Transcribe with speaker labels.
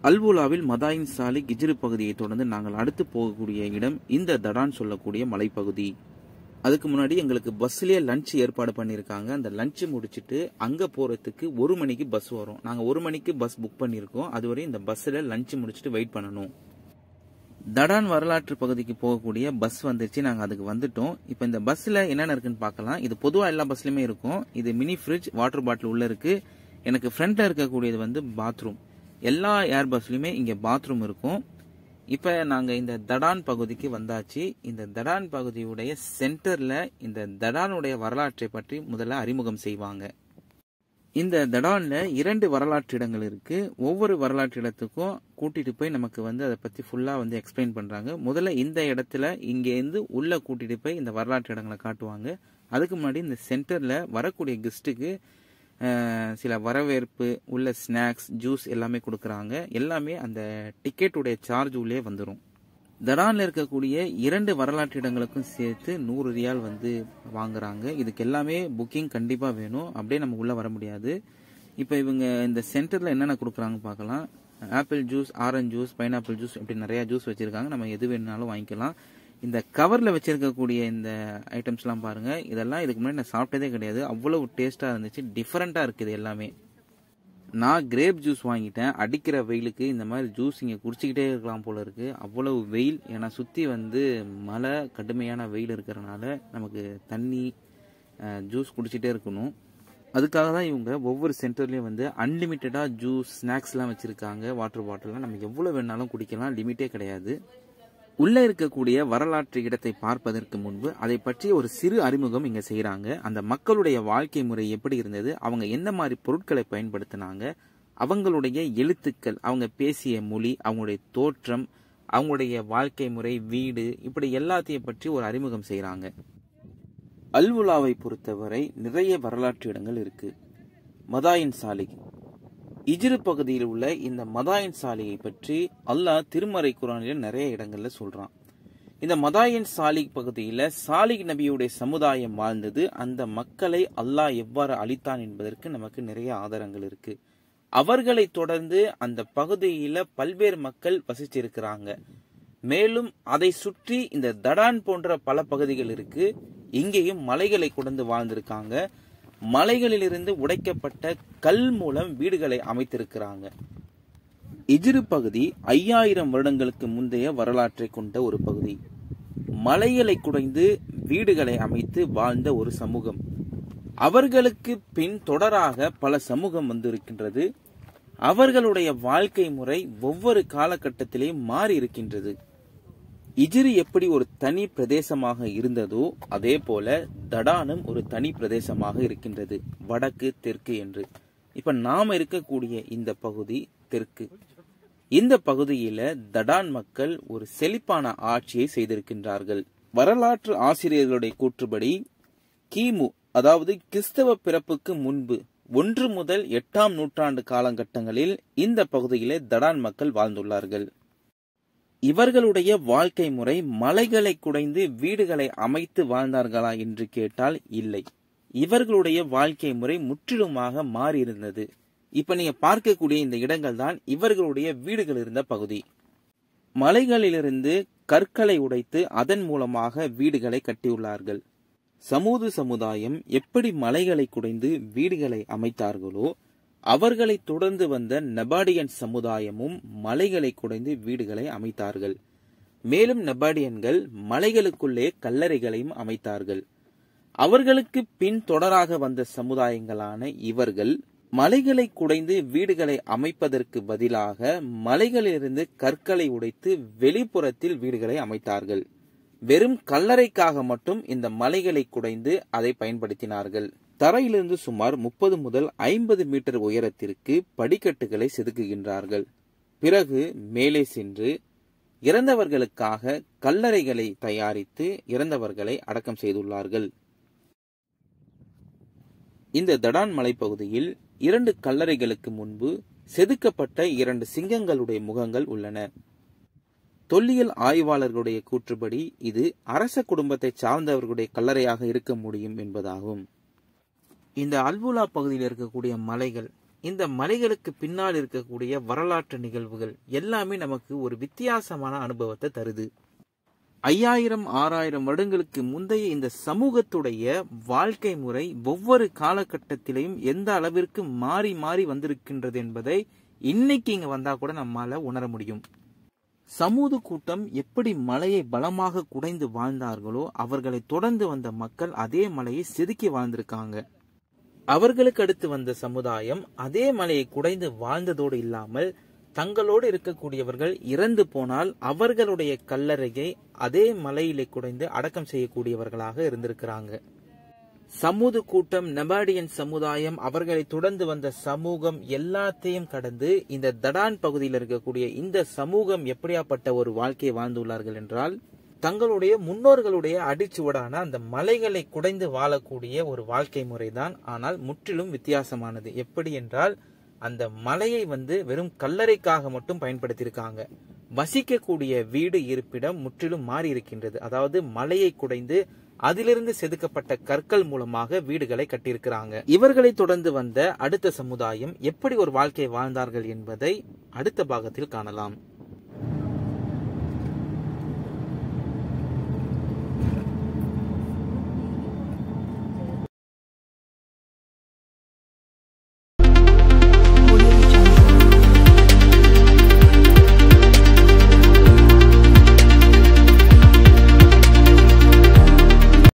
Speaker 1: அல்வுலாவில் மதாயின் சாலி ஹிஜ்ர் பகுதியை தொடர்ந்து நாங்கள் அடுத்து போகக்கூடிய இடம் இந்த தடான் சொல்லக்கூடிய மலைப்பகுதி. அதுக்கு முன்னாடி எங்களுக்கு பஸ்லயே லஞ்ச் ஏற்பாடு பண்ணியிருக்காங்க. அந்த லஞ்ச் முடிச்சுட்டு அங்க போறதுக்கு 1 மணிக்கு பஸ் வரும். நாங்க 1 மணிக்கு பஸ் புக் பண்ணியிருக்கோம். அதுவரை இந்த பஸ்ல லஞ்ச் முடிச்சுட்டு வெயிட் பண்ணணும். தடான் வரலாற்று பகுதிக்கு போகக்கூடிய பஸ் வந்துருச்சு. நாங்க அதுக்கு வந்துட்டோம். இப்ப இந்த பஸ்ல என்னென்ன இருக்குன்னு பார்க்கலாம். இது பொதுவா எல்லா பஸ்லயுமே இருக்கும். இது மினி ஃப்ரிட்ஜ், வாட்டர் பாட்டில் உள்ள இருக்கு. எனக்கு ஃப்ரண்ட்ல இருக்கக்கூடியது வந்து பாத்ரூம். எல்லா ஏர் பஸ்லயுமே இங்க பாத்ரூம் இருக்கும். இப்ப நாங்க இந்த தடான் பகுதிக்கு வந்தாச்சு. இந்த தடான் பகுதியுடைய சென்டர்ல இந்த தடானுடைய வரலாற்றை பற்றி முதல்ல அறிமுகம் செய்வாங்க. இந்த தடான்ல 2 வரலாற்று இடங்கள் இருக்கு. ஒவ்வொரு வரலாற்று இடத்துக்கும் கூட்டிட்டு போய் நமக்கு வந்து அதை பத்தி ஃபுல்லா வந்து எக்ஸ்பிளைன் பண்றாங்க. முதல்ல இந்த இடத்துல இங்க இருந்து உள்ள கூட்டிட்டு போய் இந்த வரலாற்று இடங்களை காட்டுவாங்க. அதுக்கு முன்னாடி இந்த சென்டர்ல வரக்கூடிய கெஸ்ட்டுக்கு சில வரவேற்பு உள்ள ஸ்நாக்ஸ், ஜூஸ் எல்லாமே கொடுக்கறாங்க. எல்லாமே அந்த டிக்கெட்டுடைய சார்ஜ் உள்ளே வந்துடும். தடான்ல இருக்கக்கூடிய 2 வரலாற்று இடங்களுக்கும் சேர்த்து 100 ரியால் வந்து வாங்குறாங்க. இதுக்கு எல்லாமே புக்கிங் கண்டிப்பா வேணும். அப்படியே நம்ம உள்ள வர முடியாது. இப்ப இவங்க இந்த சென்டர்ல என்னென்ன கொடுக்கறாங்க பார்க்கலாம். Apple juice, orange juice, pineapple juice, இப்படி நிறைய ஜூஸ் வச்சிருக்காங்க. நம்ம எது வேணும்னாலும் வாங்கிக்கலாம். இந்த கவர்ல வச்சிருக்கக்கூடிய இந்த ஐட்டம்ஸ் எல்லாம் பாருங்க. இதெல்லாம் இதுக்கு முன்னாடி நான் சாப்பிட்டதே கிடையாது. அவ்வளவு டேஸ்டா இருந்துச்சு. டிஃபரெண்டா இருக்குது எல்லாமே. நான் கிரேப் ஜூஸ் வாங்கிட்டேன். அடிக்கிற வெயிலுக்கு இந்த மாதிரி ஜூஸ் இங்க குடிச்சுக்கிட்டே இருக்கலாம் போல இருக்கு. அவ்வளவு வெயில். ஏன்னா சுத்தி வந்து மழை, கடுமையான வெயில் இருக்கிறதுனால நமக்கு தண்ணி, ஜூஸ் குடிச்சிட்டே இருக்கணும். அதுக்காக தான் இவங்க ஒவ்வொரு சென்டர்லயும் வந்து அன்லிமிட்டடா ஜூஸ், ஸ்நாக்ஸ் எல்லாம் வச்சிருக்காங்க. வாட்டர் பாட்டில் நம்ம எவ்வளவு வேணாலும் குடிக்கலாம். லிமிட்டே கிடையாது. உள்ள இருக்கக்கூடிய வரலாற்று இடத்தை பார்ப்பதற்கு முன்பு அதை பற்றி ஒரு சிறு அறிமுகம் இங்க செய்யறாங்க. அந்த மக்களுடைய வாழ்க்கை முறை எப்படி இருந்தது, அவங்க எந்த மாதிரி பொருட்களை பயன்படுத்தினாங்க, அவங்களுடைய எழுத்துக்கள், அவங்க பேசிய மொழி, அவங்களுடைய தோற்றம், அவங்களுடைய வாழ்க்கை முறை, வீடு, இப்படி எல்லாத்தையும் பற்றி ஒரு அறிமுகம் செய்யறாங்க. அல்வுலாவை பொறுத்தவரை நிறைய வரலாற்று இடங்கள் இருக்கு. மதாயின் சாலி ஹிஜ்ர் பகுதியில் உள்ள இந்த மதாயின் சாலியை பற்றி அல்லாஹ் திருமறை குர்ஆனில் நிறைய இடங்கள்ல சொல்றான். இந்த மதாயின் சாலி பகுதியில சாலிஹ் நபியுடைய சமுதாயம் வாழ்ந்தது. அந்த மக்களை அல்லாஹ் எவ்வாறு அழித்தான் என்பதற்கு நமக்கு நிறைய ஆதாரங்கள் இருக்கு. அவர்களை தொடர்ந்து அந்த பகுதியில பல்வேறு மக்கள் வசிச்சிருக்கிறாங்க. மேலும் அதை சுற்றி இந்த தடான் போன்ற பல பகுதிகள் இருக்கு. இங்கேயும் மலைகளை கொண்டு வாழ்ந்திருக்காங்க. மலைகளிலிருந்து உடைக்கப்பட்ட கல் மூலம் வீடுகளை அமைத்திருக்கிறாங்க. ஹிஜ்ர் பகுதி 5000 வருடங்களுக்கு முந்தைய வரலாற்றை கொண்ட ஒரு பகுதி. மலைகளை குடைந்து வீடுகளை அமைத்து வாழ்ந்த ஒரு சமூகம். அவர்களுக்கு பின் தொடராக பல சமூகம் வந்திருக்கின்றது. அவர்களுடைய வாழ்க்கை முறை ஒவ்வொரு காலகட்டத்திலேயும் மாறி இருக்கின்றது. ஹிஜ்ர் எப்படி ஒரு தனி பிரதேசமாக இருந்ததோ அதே போல தடானும் ஒரு தனி பிரதேசமாக இருக்கின்றது, வடக்கு தெற்கு என்று. இப்ப நாம இருக்கக்கூடிய இந்த பகுதி தெற்கு. இந்த பகுதியில தடான் மக்கள் ஒரு செழிப்பான ஆட்சியை செய்திருக்கின்றார்கள். வரலாற்று ஆசிரியர்களுடைய கூற்றுப்படி கிமு, அதாவது கிறிஸ்தவ பிறப்புக்கு முன்பு 1 முதல் 8ஆம் நூற்றாண்டு காலகட்டங்களில் இந்த பகுதியிலே தடான் மக்கள் வாழ்ந்துள்ளார்கள். இவர்களுடைய வாழ்க்கை முறை மலைகளை குடைந்து வீடுகளை அமைத்து வாழ்ந்தார்களா என்று கேட்டால் இல்லை. இவர்களுடைய வாழ்க்கை முறை முற்றிலுமாக மாறி இருந்தது. இப்ப நீங்க பார்க்கக்கூடிய இந்த இடங்கள் தான் இவர்களுடைய வீடுகள் இருந்த பகுதி. மலைகளிலிருந்து கற்களை உடைத்து அதன் மூலமாக வீடுகளை கட்டியுள்ளார்கள். சமூது சமுதாயம் எப்படி மலைகளை குடைந்து வீடுகளை அமைத்தார்களோ அவர்களை தொடர்ந்து வந்த நபாடியன் சமுதாயமும் மலைகளை குடைந்து வீடுகளை அமைத்தார்கள். மேலும் நபாடியன்கள் மலைகளுக்குள்ளே கல்லறைகளையும் அமைத்தார்கள். அவர்களுக்கு பின் தொடராக வந்த சமுதாயங்களான இவர்கள் மலைகளை குடைந்து வீடுகளை அமைப்பதற்கு பதிலாக மலைகளிலிருந்து கற்களை உடைத்து வெளிப்புறத்தில் வீடுகளை அமைத்தார்கள். வெறும் கல்லறைக்காக மட்டும் இந்த மலைகளை குடைந்து அதை பயன்படுத்தினார்கள். தரையிலிருந்து சுமார் 30 முதல் 50 மீட்டர் உயரத்திற்கு படிக்கட்டுகளை செதுக்குகின்றார்கள். பிறகு மேலே சென்று இறந்தவர்களுக்காக கல்லறைகளை தயாரித்து இறந்தவர்களை அடக்கம் செய்துள்ளார்கள். இந்த தடான் மலைப்பகுதியில் 2 கல்லறைகளுக்கு முன்பு செதுக்கப்பட்ட 2 சிங்கங்களுடைய முகங்கள் உள்ளன. தொல்லியல் ஆய்வாளர்களுடைய கூற்றுப்படி இது அரச குடும்பத்தை சார்ந்தவர்களுடைய கல்லறையாக இருக்க முடியும் என்பதாகும். இந்த அல்வுலா பகுதியில் இருக்கக்கூடிய மலைகள் இந்த மலைகளுக்கு பின்னால் இருக்கக்கூடிய வரலாற்று நிகழ்வுகள் எல்லாமே நமக்கு ஒரு வித்தியாசமான அனுபவத்தை தருது. 5000 6000 வருடங்களுக்கு முந்தைய இந்த சமூகத்துடைய வாழ்க்கை முறை ஒவ்வொரு காலகட்டத்திலையும் எந்த அளவிற்கு மாறி மாறி வந்திருக்கின்றது என்பதை இன்னைக்கு இங்க வந்தா கூட நம்மால உணர முடியும். சமூக கூட்டம் எப்படி மலையை பலமாக குடைந்து வாழ்ந்தார்களோ அவர்களை தொடர்ந்து வந்த மக்கள் அதே மலையை செதுக்கி வாழ்ந்திருக்காங்க. அவர்களுக்கு அடுத்து வந்த சமுதாயம் அதே மலையை குடைந்து வாழ்ந்ததோடு இல்லாமல் தங்களோடு இருக்கக்கூடியவர்கள் இறந்து போனால் அவர்களுடைய கல்லறையை அதே மலையிலே குடைந்து அடக்கம் செய்யக்கூடியவர்களாக இருந்திருக்கிறாங்க. சமூக கூட்டம், நெபாடியன் சமுதாயம், அவர்களை தொடர்ந்து வந்த சமூகம் எல்லாத்தையும் கடந்து இந்த தடான் பகுதியில் இருக்கக்கூடிய இந்த சமூகம் எப்படியாப்பட்ட ஒரு வாழ்க்கையை வாழ்ந்துள்ளார்கள் என்றால், தங்களுடைய முன்னோர்களுடைய அடிச்சுவடான அந்த மலைகளை குடைந்து வாழக்கூடிய ஒரு வாழ்க்கை முறைதான். ஆனால் முற்றிலும் வித்தியாசமானது. எப்படி என்றால், அந்த மலையை வெறும் கல்லறைக்காக மட்டும் பயன்படுத்தியிருக்காங்க. வசிக்கக்கூடிய வீடு இருப்பிடம் முற்றிலும் மாறி இருக்கின்றது. அதாவது மலையை குடைந்து அதிலிருந்து செதுக்கப்பட்ட கற்கள் மூலமாக வீடுகளை கட்டியிருக்கிறாங்க. இவர்களை தொடர்ந்து வந்த அடுத்த சமுதாயம் எப்படி ஒரு வாழ்க்கையை வாழ்ந்தார்கள் என்பதை அடுத்த பாகத்தில் காணலாம்.